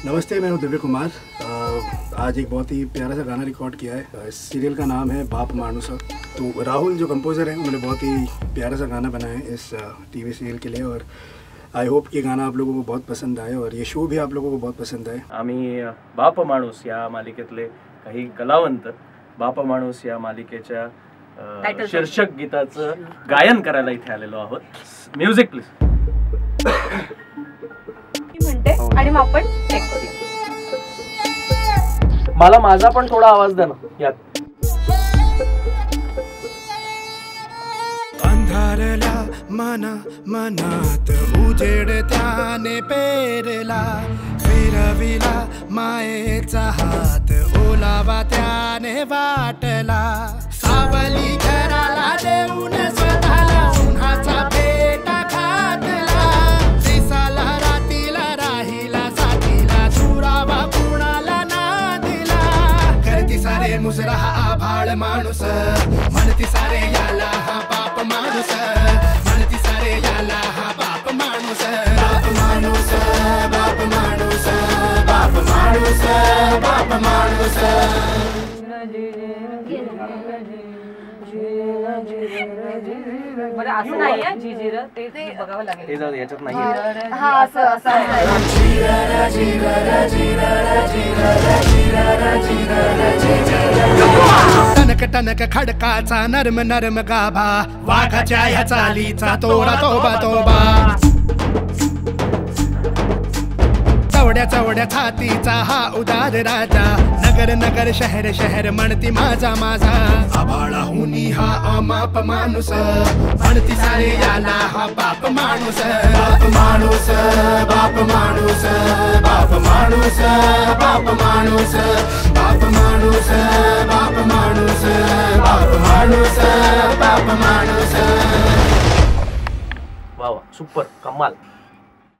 नमस्ते, मैं हूं दिव्य कुमार। आज एक बहुत ही प्यारा सा गाना रिकॉर्ड किया है। इस सीरियल का नाम है बापमानुस। तो राहुल जो कंपोज़र हैं उन्होंने बहुत ही प्यारा सा गाना बनाया है इस टीवी सीरियल के लिए, और आई होप कि गाना आप लोगों को बहुत पसंद आए और ये शो भी आप लोगों को बहुत पसंद आए। आम्ही बापमानुस या मालिकेतले काही कलावंत बापमानुस या मालिकेच्या शीर्षक गीताचं गायन करायला इथे आलेलो आहोत। Music please. म्हणते आणि मग आपण चेक करूया। मला माझा पण थोडा आवाज द्या ना यात। अंधारला मना मनात उजेड त्याने पेरला, फिरविला मायेचा हात ओलावा त्याने वाटला, सावली घराला देऊन स्वतःला उन्हाचा पेटा खातला, दिसाला रातीला राहिला साथीला चुरावा कुणाला ना दिला, करती सारे मुसरा हा आभाळ माणूस, म्हणती सारे याला हा बाप माणूस, म्हणती सारे याला हा बाप माणूस, बाप माणूस, बाप माणूस, बाप माणूस, बाप माणूस। बरं असं नाही आहे जिजिर ते बघावं लागेल, ते जाऊ याच्यात नाही। हा असं असं टनक टनक खडकाचा नरम नरम गाभा, वाघाच्या ह्या चालीचा तोडा तोबा तोबा, चवड्या चवड्या छातीचा हा उदार राजा, नगर नगर शहर शहर म्हणती माझा माझा, आभाळाहुनी हा अमाप माणूस, म्हणती सारे याला हा बाप माणूस, बाप माणूस, बाप माणूस, बाप माणूस, बाप माणूस, बाप माणूस, बाप माणूस, बाप माणूस, बाप माणूस। वा वा, सुपर, कमाल।